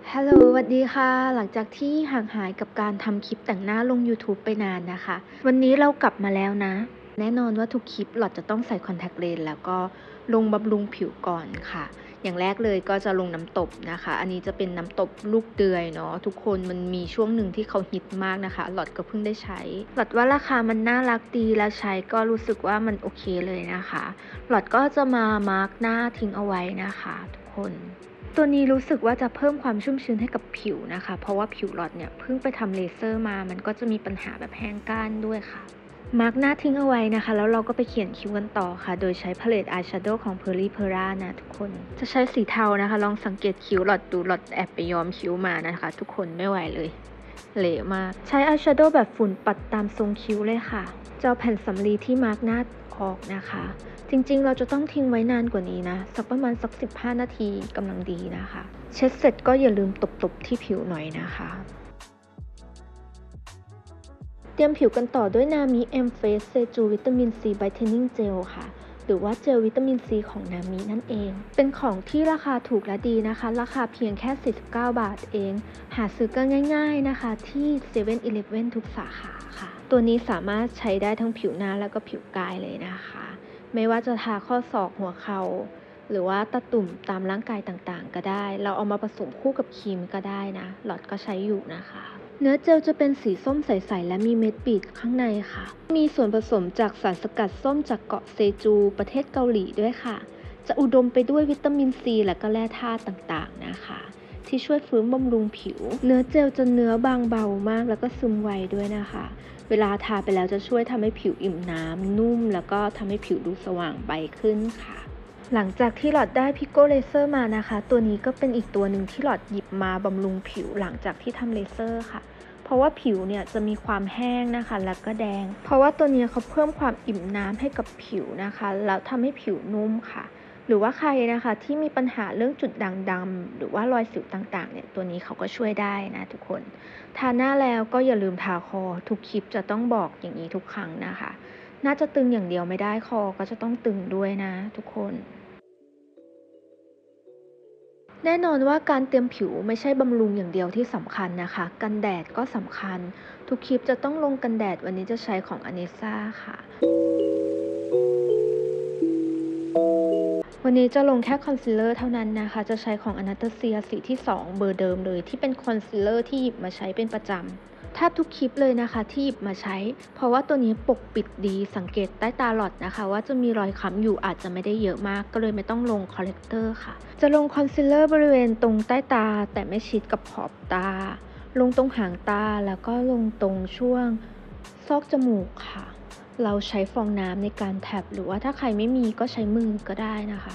ฮัลโหลสวัสดีค่ะ หลังจากที่ห่างหายกับการทำคลิปแต่งหน้าลง YouTube ไปนานนะคะ วันนี้เรากลับมาแล้วนะ แน่นอนว่าทุกคลิปหลอดจะต้องใส่คอนแทคเลนส์แล้วก็ลงบำรุงผิวก่อนค่ะ อย่างแรกเลยก็จะลงน้ำตบนะคะ อันนี้จะเป็นน้ำตบลูกเดือยเนาะทุกคนมันมีช่วงหนึ่งที่เขาฮิตมากนะคะหลอดก็เพิ่งได้ใช้หลอดว่าราคามันน่ารักดีแล้วใช้ก็รู้สึกว่ามันโอเคเลยนะคะหลอดก็จะมามาร์กหน้าทิ้งเอาไว้นะคะทุกคนตัวนี้รู้สึกว่าจะเพิ่มความชุ่มชื้นให้กับผิวนะคะเพราะว่าผิวหลอดเนี่ยเพิ่งไปทำเลเซอร์มามันก็จะมีปัญหาแบบแห้งก้านด้วยค่ะมาร์กหน้าทิ้งเอาไว้นะคะแล้วเราก็ไปเขียนคิ้วกันต่อค่ะโดยใช้พาเลตอายแชโดว์ของ Perly Pera นะทุกคนจะใช้สีเทานะคะลองสังเกตคิ้วหลอดดูหลอดแอบไปย้อมคิ้วมานะคะทุกคนไม่ไหวเลยเละมากใช้อายแชโดว์แบบฝุ่นปัดตามทรงคิ้วเลยค่ะจะเอาแผ่นสำลีที่มาร์กหน้าออกนะคะจริงๆเราจะต้องทิ้งไว้นานกว่านี้นะสักประมาณ15 นาทีกำลังดีนะคะเช็ดเสร็จก็อย่าลืมตบๆที่ผิวหน่อยนะคะเตรียมผิวกันต่อด้วยนามิเอ็มเฟสเซจูวิตามินซีไบเทนนิ่งเจลค่ะหรือว่าเจลวิตามินซีของนามินั่นเองเป็นของที่ราคาถูกและดีนะคะราคาเพียงแค่49 บาทเองหาซื้อก็ง่ายๆนะคะที่7 e เ e ่ e อทุกสาขาค่ะตัวนี้สามารถใช้ได้ทั้งผิวหน้าแล้วก็ผิวกายเลยนะคะไม่ว่าจะทาข้อศอกหัวเข่าหรือว่าตะตุ่มตามร่างกายต่างๆก็ได้เราเอามาผสมคู่กับครีมก็ได้นะหลอดก็ใช้อยู่นะคะเนื้อเจลจะเป็นสีส้มใสๆและมีเม็ดบีดข้างในค่ะมีส่วนผสมจากสารสกัดส้มจากเกาะเซจูประเทศเกาหลีด้วยค่ะจะอุดมไปด้วยวิตามินซีและก็แร่ธาตุต่างๆนะคะที่ช่วยฟื้นบำรุงผิวเนื้อเจลจะเนื้อบางเบามากแล้วก็ซึมไวด้วยนะคะเวลาทาไปแล้วจะช่วยทำให้ผิวอิ่มน้ำนุ่มแล้วก็ทำให้ผิวดูสว่างใบขึ้นค่ะหลังจากที่หลอดได้พิโก้เลเซอร์มานะคะตัวนี้ก็เป็นอีกตัวหนึ่งที่หลอดหยิบมาบำรุงผิวหลังจากที่ทำเลเซอร์ค่ะเพราะว่าผิวเนี่ยจะมีความแห้งนะคะแล้วก็แดงเพราะว่าตัวนี้เขาเพิ่มความอิ่มน้ำให้กับผิวนะคะแล้วทำให้ผิวนุ่มค่ะหรือว่าใครนะคะที่มีปัญหาเรื่องจุดด่างดำหรือว่ารอยสิวต่างๆเนี่ยตัวนี้เขาก็ช่วยได้นะทุกคนทาหน้าแล้วก็อย่าลืมทาคอทุกคลิปจะต้องบอกอย่างนี้ทุกครั้งนะคะน่าจะตึงอย่างเดียวไม่ได้คอก็จะต้องตึงด้วยนะทุกคนแน่นอนว่าการเตรียมผิวไม่ใช่บำรุงอย่างเดียวที่สำคัญนะคะกันแดดก็สำคัญทุกคลิปจะต้องลงกันแดดวันนี้จะใช้ของอเนซ่าค่ะวันนี้จะลงแค่คอนซีลเลอร์เท่านั้นนะคะจะใช้ของอนาตาเซียสีที่2เบอร์เดิมเลยที่เป็นคอนซีลเลอร์ที่หยิบมาใช้เป็นประจำแทบทุกคลิปเลยนะคะที่หยิบมาใช้เพราะว่าตัวนี้ปกปิดดีสังเกตใต้ตาหลอดนะคะว่าจะมีรอยค้ำอยู่อาจจะไม่ได้เยอะมากก็เลยไม่ต้องลงคอลเลกเตอร์ค่ะจะลงคอนซีลเลอร์บริเวณตรงใต้ตาแต่ไม่ชิดกับขอบตาลงตรงหางตาแล้วก็ลงตรงช่วงซอกจมูกค่ะเราใช้ฟองน้ำในการแท็บหรือว่าถ้าใครไม่มีก็ใช้มือก็ได้นะคะ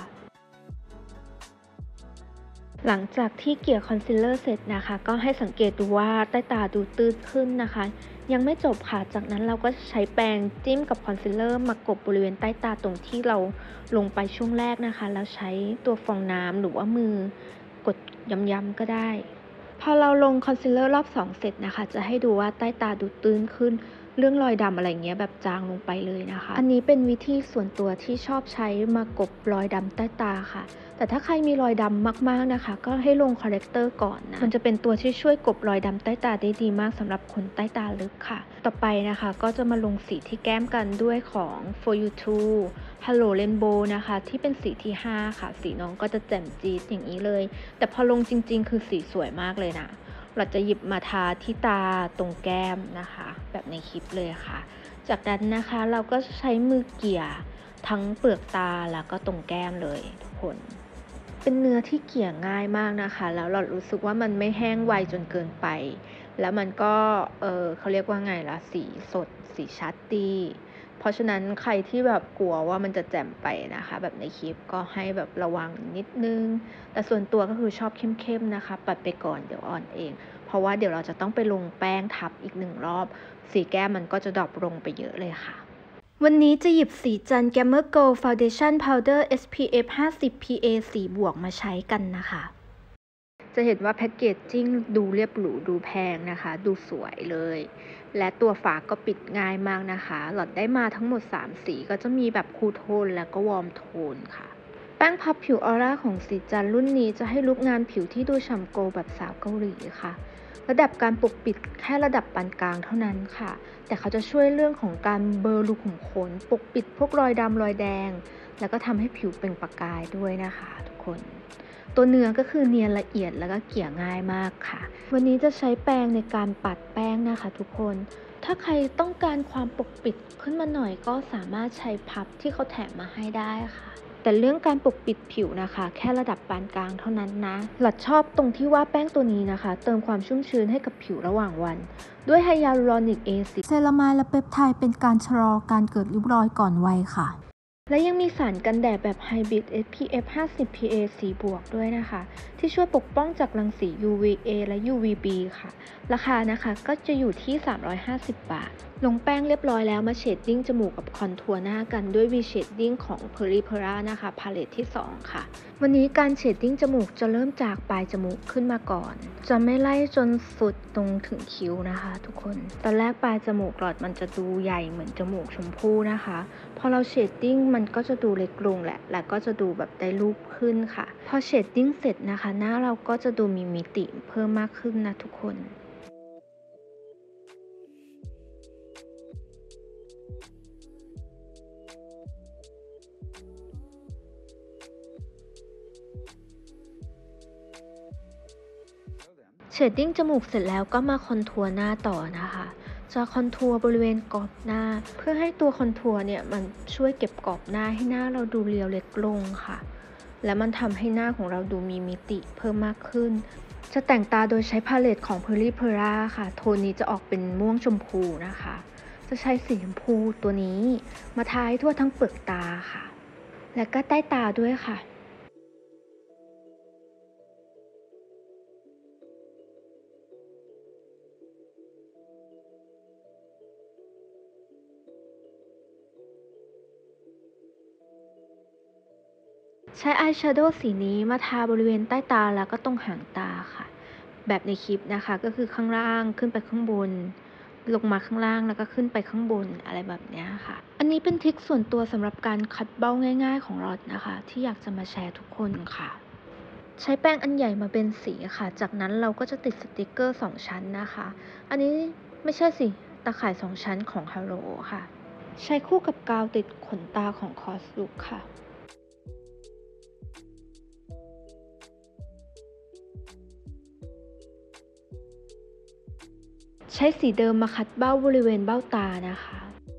หลังจากที่เกลี่ยคอนซีลเลอร์เสร็จนะคะก็ให้สังเกตดูว่าใต้ตาดูตื้นขึ้นนะคะยังไม่จบค่ะจากนั้นเราก็ใช้แปรงจิ้มกับคอนซีลเลอร์มากบบริเวณใต้ตาตรงที่เราลงไปช่วงแรกนะคะแล้วใช้ตัวฟองน้ำหรือว่ามือกดย้ำๆก็ได้พอเราลงคอนซีลเลอร์รอบ2เสร็จนะคะจะให้ดูว่าใต้ตาดูตื้นขึ้นเรื่องรอยดำอะไรเงี้ยแบบจางลงไปเลยนะคะอันนี้เป็นวิธีส่วนตัวที่ชอบใช้มากบรอยดำใต้ตาค่ะแต่ถ้าใครมีรอยดำมากๆนะคะก็ให้ลงคอร์เรคเตอร์ก่อนนะมันจะเป็นตัวที่ช่วยกบรอยดำใต้ตาได้ดีมากสำหรับคนใต้ตาลึกค่ะต่อไปนะคะก็จะมาลงสีที่แก้มกันด้วยของ For You Too Hello Rainbow นะคะที่เป็นสีที่5ค่ะสีน้องก็จะแจ่มจี๊ดอย่างนี้เลยแต่พอลงจริงๆคือสีสวยมากเลยนะเราจะหยิบมาทาที่ตาตรงแก้มนะคะแบบในคลิปเลยค่ะจากนั้นนะคะเราก็ใช้มือเกี่ยทั้งเปลือกตาแล้วก็ตรงแก้มเลยทุกคนเป็นเนื้อที่เกี่ยง่ายมากนะคะแล้วเรารู้สึกว่ามันไม่แห้งไวจนเกินไปแล้วมันก็เขาเรียกว่าไงล่ะสีสดสีชัดดีเพราะฉะนั้นใครที่แบบกลัวว่ามันจะแจ่มไปนะคะแบบในคลิปก็ให้แบบระวังนิดนึงแต่ส่วนตัวก็คือชอบเข้มๆนะคะปัดไปก่อนเดี๋ยวอ่อนเองเพราะว่าเดี๋ยวเราจะต้องไปลงแป้งทับอีก1 รอบสีแก้มมันก็จะดรอปลงไปเยอะเลยค่ะวันนี้จะหยิบสีจัน Gamer Gold Foundation Powder SPF 50 PA สีบวกมาใช้กันนะคะจะเห็นว่าแพ็กเกจจิ้งดูเรียบหรูดูแพงนะคะดูสวยเลยและตัวฝาก็ปิดง่ายมากนะคะหลอดได้มาทั้งหมด3สีก็จะมีแบบคูลโทนแล้วก็วอร์มโทนค่ะแป้งพับผิวออร่าของสีจันรุ่นนี้จะให้ลุคงานผิวที่ดูฉ่ำโกลว์แบบสาวเกาหลีค่ะระดับการปกปิดแค่ระดับปานกลางเท่านั้นค่ะแต่เขาจะช่วยเรื่องของการเบลอรูขุมขนปกปิดพวกรอยดำรอยแดงแล้วก็ทำให้ผิวเปล่งประกายด้วยนะคะทุกคนตัวเนื้อก็คือเนียนละเอียดแล้วก็เกลี่ยง่ายมากค่ะวันนี้จะใช้แปรงในการปัดแป้งนะคะทุกคนถ้าใครต้องการความปกปิดขึ้นมาหน่อยก็สามารถใช้พับที่เขาแถมมาให้ได้ค่ะแต่เรื่องการปกปิดผิวนะคะแค่ระดับปานกลางเท่านั้นนะหลัดชอบตรงที่ว่าแป้งตัวนี้นะคะเติมความชุ่มชื้นให้กับผิวระหว่างวันด้วยไฮยาลูรอนิกแอซิดเซรามายและเปปไทด์เป็นการชะลอการเกิดริ้วรอยก่อนวัยค่ะและยังมีสารกันแดดแบบไฮบริด SPF 50 PA 4 บวกด้วยนะคะที่ช่วยปกป้องจากรังสี UVA และ UVB ค่ะราคานะคะก็จะอยู่ที่350 บาทลงแป้งเรียบร้อยแล้วมาเชดดิ้งจมูกกับคอนทัวร์หน้ากันด้วย V Shading ของ Peripera นะคะพาเลตที่2ค่ะวันนี้การเชดดิ้งจมูกจะเริ่มจากปลายจมูกขึ้นมาก่อนจะไม่ไล่จนสุดตรงถึงคิ้วนะคะทุกคนตอนแรกปลายจมูกหลอดมันจะดูใหญ่เหมือนจมูกชมพู่นะคะพอเราเชดดิ้งมันก็จะดูเล็กลงแหละและก็จะดูแบบได้รูปขึ้นค่ะพอเชดดิ้งเสร็จนะคะหน้าเราก็จะดูมีมิติเพิ่มมากขึ้นนะทุกคนเชดดิ้งจมูกเสร็จแล้วก็มาคอนทัวร์หน้าต่อนะคะจะคอนทัวร์บริเวณกรอบหน้าเพื่อให้ตัวคอนทัวร์เนี่ยมันช่วยเก็บกรอบหน้าให้หน้าเราดูเรียวเล็กลงค่ะและมันทำให้หน้าของเราดูมีมิติเพิ่มมากขึ้นจะแต่งตาโดยใช้พาเลตของ Peripera ค่ะโทนนี้จะออกเป็นม่วงชมพูนะคะจะใช้สีชมพูตัวนี้มาทาให้ทั่วทั้งเปลือกตาค่ะและก็ใต้ตาด้วยค่ะใช้อายแชโดว์สีนี้มาทาบริเวณใต้ตาแล้วก็ตรงหางตาค่ะแบบในคลิปนะคะก็คือข้างล่างขึ้นไปข้างบนลงมาข้างล่างแล้วก็ขึ้นไปข้างบนอะไรแบบนี้ค่ะอันนี้เป็นทริคส่วนตัวสำหรับการคัดเบ้าง่ายๆของเรานะคะที่อยากจะมาแชร์ทุกคนค่ะใช้แป้งอันใหญ่มาเป็นสีค่ะจากนั้นเราก็จะติดสติกเกอร์2ชั้นนะคะอันนี้ไม่ใช่สิตาข่าย2ชั้นของ Halo ค่ะใช้คู่กับกาวติดขนตาของ Coslook ค่ะใช้สีเดิมมาคัดเบ้าบริเวณเบ้าตานะคะ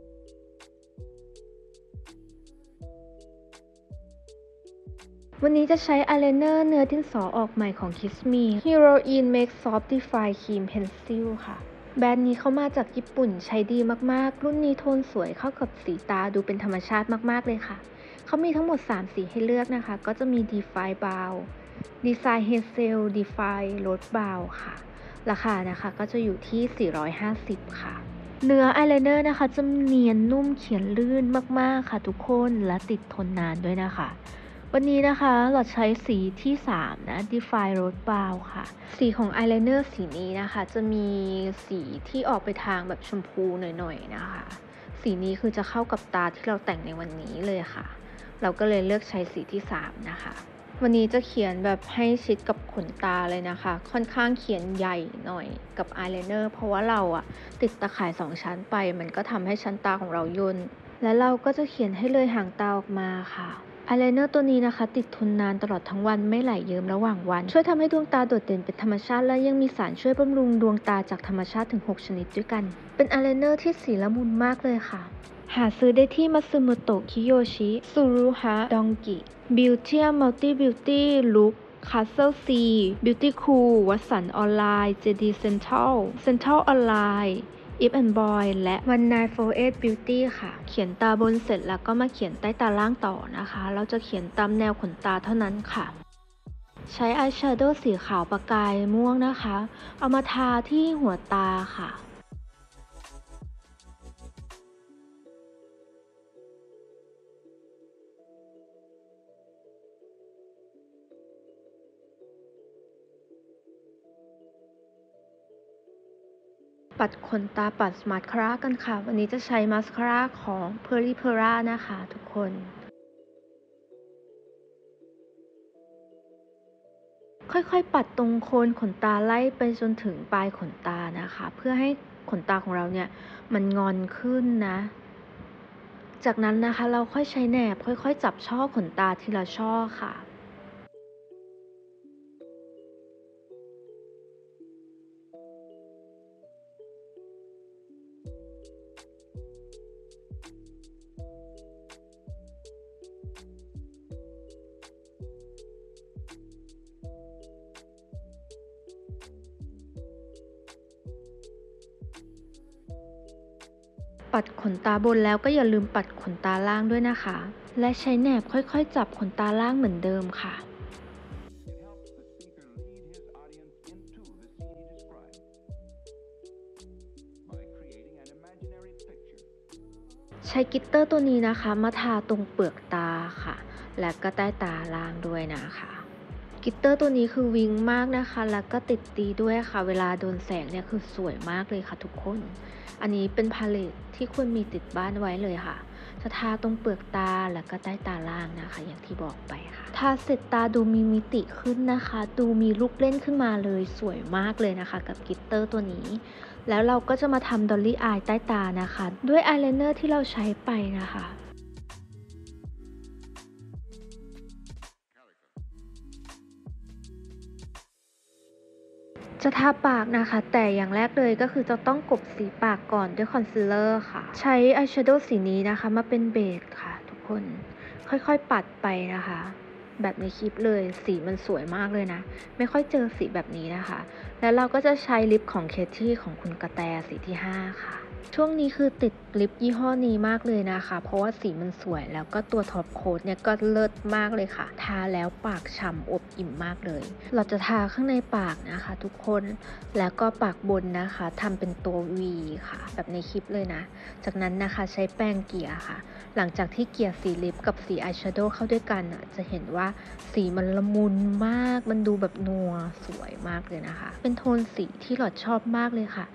วันนี้จะใช้อายไลเนอร์เนื้อดินสอออกใหม่ของ Kiss Me Heroine Make Soft Define Cream Pencil ค่ะแบรนด์นี้เขามาจากญี่ปุ่นใช้ดีมากๆรุ่นนี้โทนสวยเข้ากับสีตาดูเป็นธรรมชาติมากๆเลยค่ะเขามีทั้งหมด3สีให้เลือกนะคะก็จะมี Define Brow Design Hazel Define Rose Brow ค่ะราคานะคะก็จะอยู่ที่450ค่ะเนื้ออายไลเนอร์นะคะจะเนียนนุ่มเขียนลื่นมากๆค่ะทุกคนและติดทนนานด้วยนะคะวันนี้นะคะเราใช้สีที่3นะ Define Rose Brow ค่ะสีของอายไลเนอร์สีนี้นะคะจะมีสีที่ออกไปทางแบบชมพูหน่อยๆนะคะสีนี้คือจะเข้ากับตาที่เราแต่งในวันนี้เลยค่ะเราก็เลยเลือกใช้สีที่3นะคะวันนี้จะเขียนแบบให้ชิดกับขนตาเลยนะคะค่อนข้างเขียนใหญ่หน่อยกับอายไลเนอร์เพราะว่าเราติดตาข่าย2ชั้นไปมันก็ทำให้ชั้นตาของเราย่นและเราก็จะเขียนให้เลยหางตาออกมาค่ะอายไลเนอร์ตัวนี้นะคะติดทนนานตลอดทั้งวันไม่ไหลเยิ้มระหว่างวันช่วยทำให้ดวงตาโดดเด่นเป็นธรรมชาติและยังมีสารช่วยบำรุงดวงตาจากธรรมชาติถึง6ชนิดด้วยกันเป็นอายไลเนอร์ที่สีละมุนมากเลยค่ะหาซื้อได้ที่มัตสึโมโตะคิโยชิซูรุฮะดองกิบิวเทียมัลตี้บิวตี้ลุคคาสเซิลซีบิวตี้คูลวัสันออนไลน์เจดีเซ็นทรัลออนไลน์If and Boy และ 1948 Beauty ค่ะเขียนตาบนเสร็จแล้วก็มาเขียนใต้ตาล่างต่อนะคะเราจะเขียนตามแนวขนตาเท่านั้นค่ะใช้อายแชโดว์สีขาวประกายม่วงนะคะเอามาทาที่หัวตาค่ะปัดขนตาปัดมาสคาร่ากันค่ะวันนี้จะใช้มาสคาร่าของ Peripera นะคะทุกคนค่อยๆปัดตรงโคนขนตาไล่ไปจนถึงปลายขนตานะคะเพื่อให้ขนตาของเราเนี่ยมันงอนขึ้นนะจากนั้นนะคะเราค่อยใช้แหนบค่อยๆจับช่อขนตาทีละช่อค่ะปัดขนตาบนแล้วก็อย่าลืมปัดขนตาล่างด้วยนะคะและใช้แหนบค่อยๆจับขนตาล่างเหมือนเดิมค่ะ ใช้กลิตเตอร์ตัวนี้นะคะมาทาตรงเปลือกตาค่ะและก็ใต้ตาล่างด้วยนะคะกลิตเตอร์ตัวนี้คือวิงมากนะคะแล้วก็ติดดีด้วยค่ะเวลาโดนแสงเนี่ยคือสวยมากเลยค่ะทุกคนอันนี้เป็นพาเลตที่ควรมีติดบ้านไว้เลยค่ะจะทาตรงเปลือกตาแล้วก็ใต้ตาล่างนะคะอย่างที่บอกไปค่ะทาเสร็จตาดูมีมิติขึ้นนะคะดูมีลูกเล่นขึ้นมาเลยสวยมากเลยนะคะกับกลิตเตอร์ตัวนี้แล้วเราก็จะมาทำดอลลี่อายใต้ตานะคะด้วยอายไลเนอร์ที่เราใช้ไปนะคะจะทาปากนะคะแต่อย่างแรกเลยก็คือจะต้องกลบสีปากก่อนด้วยคอนซีลเลอร์ค่ะใช้อายแชโดว์สีนี้นะคะมาเป็นเบสค่ะทุกคนค่อยๆปัดไปนะคะแบบในคลิปเลยสีมันสวยมากเลยนะไม่ค่อยเจอสีแบบนี้นะคะแล้วเราก็จะใช้ลิปของเคที่ของคุณกระแตสีที่5ค่ะช่วงนี้คือติดลิปยี่ห้อนี้มากเลยนะคะเพราะว่าสีมันสวยแล้วก็ตัวท็อปโค้ทเนี่ยก็เลิศมากเลยค่ะทาแล้วปากฉ่ำอวบอิ่มมากเลยเราจะทาข้างในปากนะคะทุกคนแล้วก็ปากบนนะคะทำเป็นตัว V ค่ะแบบในคลิปเลยนะจากนั้นนะคะใช้แป้งเกลี่ยค่ะหลังจากที่เกลี่ยสีลิปกับสีอายแชโดว์เข้าด้วยกันจะเห็นว่าสีมันละมุนมากมันดูแบบนัวสวยมากเลยนะคะเป็นโทนสีที่หลอดชอบมากเลยค่ะ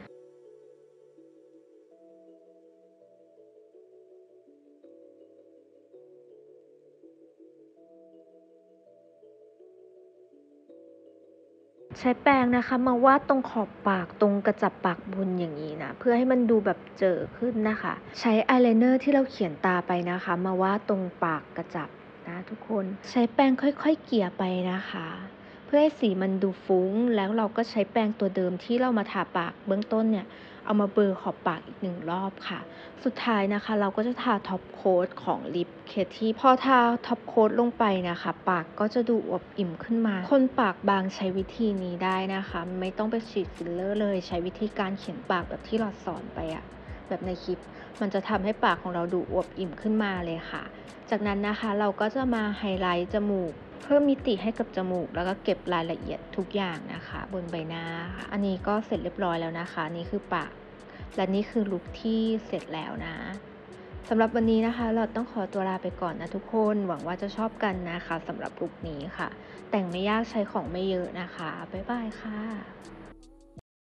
ใช้แปรงนะคะมาวาดตรงขอบปากตรงกระจับปากบนอย่างนี้นะเพื่อให้มันดูแบบเจ๋อขึ้นนะคะใช้อายไลเนอร์ที่เราเขียนตาไปนะคะมาวาดตรงปากกระจับนะทุกคนใช้แปรงค่อยๆเกลี่ยไปนะคะเพื่อให้สีมันดูฟุ้งแล้วเราก็ใช้แปรงตัวเดิมที่เรามาทาปากเบื้องต้นเนี่ยเอามาเบลอขอบปากอีก1 รอบค่ะสุดท้ายนะคะเราก็จะทาท็อปโค้ทของลิปเคที่พอทาท็อปโค้ทลงไปนะคะปากก็จะดูอวบอิ่มขึ้นมาคนปากบางใช้วิธีนี้ได้นะคะไม่ต้องไปฉีดฟิลเลอร์เลยใช้วิธีการเขียนปากแบบที่เราสอนไปอะแบบในคลิปมันจะทำให้ปากของเราดูอวบอิ่มขึ้นมาเลยค่ะจากนั้นนะคะเราก็จะมาไฮไลท์จมูกเพิ่มมิติให้กับจมูกแล้วก็เก็บรายละเอียดทุกอย่างนะคะบนใบหน้าค่ะอันนี้ก็เสร็จเรียบร้อยแล้วนะคะนี่คือปากและนี่คือลุคที่เสร็จแล้วนะสำหรับวันนี้นะคะเราต้องขอตัวลาไปก่อนนะทุกคนหวังว่าจะชอบกันนะคะสำหรับลุคนี้ค่ะแต่งไม่ยากใช้ของไม่เยอะนะคะบ๊ายบายค่ะ